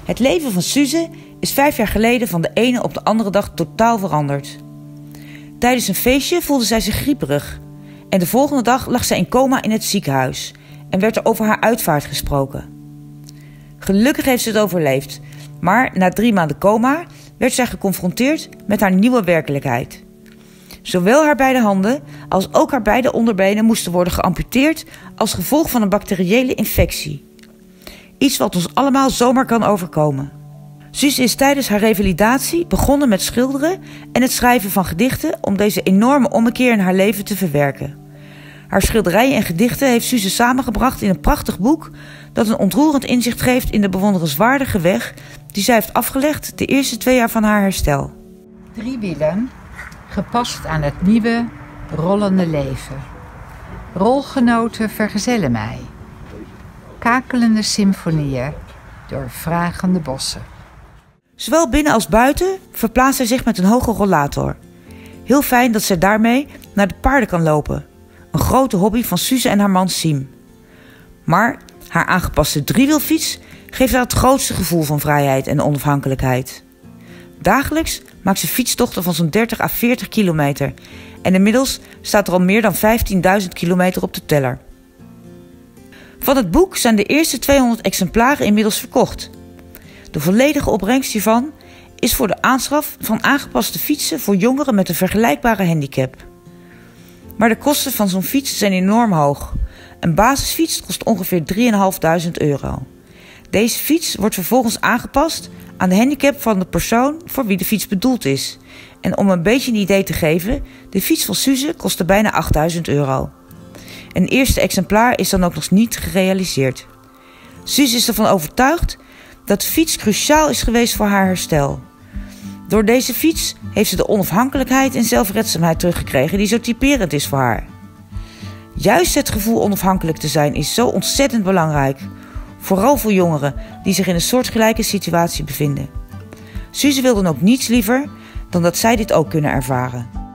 Het leven van Suze is 5 jaar geleden van de ene op de andere dag totaal veranderd. Tijdens een feestje voelde zij zich grieperig en de volgende dag lag zij in coma in het ziekenhuis en werd er over haar uitvaart gesproken. Gelukkig heeft ze het overleefd, maar na 3 maanden coma werd zij geconfronteerd met haar nieuwe werkelijkheid. Zowel haar beide handen als ook haar beide onderbenen moesten worden geamputeerd als gevolg van een bacteriële infectie. Iets wat ons allemaal zomaar kan overkomen. Suze is tijdens haar revalidatie begonnen met schilderen en het schrijven van gedichten om deze enorme ommekeer in haar leven te verwerken. Haar schilderijen en gedichten heeft Suze samengebracht in een prachtig boek dat een ontroerend inzicht geeft in de bewonderenswaardige weg die zij heeft afgelegd de eerste 2 jaar van haar herstel. 3 wielen, gepast aan het nieuwe, rollende leven. Rolgenoten vergezellen mij. Kakelende symfonieën door vragende bossen. Zowel binnen als buiten verplaatst zij zich met een hoge rollator. Heel fijn dat zij daarmee naar de paarden kan lopen. Een grote hobby van Suze en haar man Siem. Maar haar aangepaste driewielfiets geeft haar het grootste gevoel van vrijheid en onafhankelijkheid. Dagelijks maakt ze fietstochten van zo'n 30 à 40 kilometer. En inmiddels staat er al meer dan 15.000 kilometer op de teller. Van het boek zijn de eerste 200 exemplaren inmiddels verkocht. De volledige opbrengst hiervan is voor de aanschaf van aangepaste fietsen voor jongeren met een vergelijkbare handicap. Maar de kosten van zo'n fiets zijn enorm hoog. Een basisfiets kost ongeveer 3.500 euro. Deze fiets wordt vervolgens aangepast aan de handicap van de persoon voor wie de fiets bedoeld is. En om een beetje een idee te geven, de fiets van Suze kostte bijna 8.000 euro. Een eerste exemplaar is dan ook nog niet gerealiseerd. Suze is ervan overtuigd dat de fiets cruciaal is geweest voor haar herstel. Door deze fiets heeft ze de onafhankelijkheid en zelfredzaamheid teruggekregen die zo typerend is voor haar. Juist het gevoel onafhankelijk te zijn is zo ontzettend belangrijk. Vooral voor jongeren die zich in een soortgelijke situatie bevinden. Suze wil dan ook niets liever dan dat zij dit ook kunnen ervaren.